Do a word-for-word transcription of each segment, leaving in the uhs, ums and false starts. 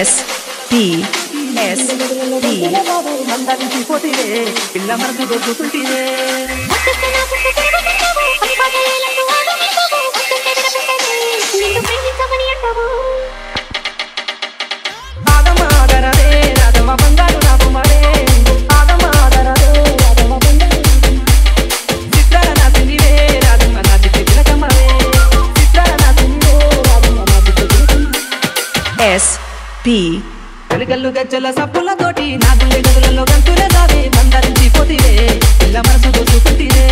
S P S P మందరించి పోతిరే పిల్ల మనసు దొరుకుతుంటిరే ఆదమ ఆదరదే రాధమ బంగారు నా కుమారే ఆదమ ఆదరదే రాధమ బంగారు చిత్రాల నా సినివే రాధమ నా చిత్ర కమరే చిత్రాల నా సినివే రాధమ నా చిత్ర S P గల్గల్లు గజ్జల సప్పులతోటి నా గుండె గదులలో గంతులే సావే మందరించి పోతిరే పిల్ల మనసు దోసుకుంటిరే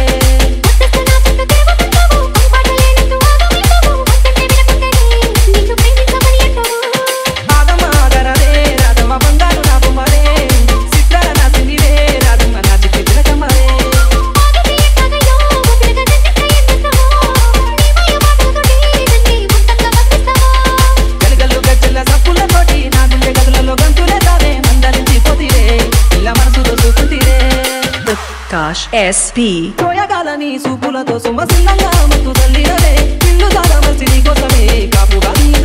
ఆదమ ఆదరదే రాధమ బంగారు నా కుమారే చిత్రాల నా సినివే రాధమ నా చిత్ర కమరే గల్గల్లు గజ్జల సప్పులతోటి నా గుండె గదులలో గంతులే సావే మందరించి పోతిరే పిల్ల మనసు దోసుకుంటిరే Utkarsh S P కోయగాలని సూపులతో సుమసిల్లంగా మత్తు తల్లినదే ఇల్లు దాదా మర్చి నీ కోసమే కాపుగా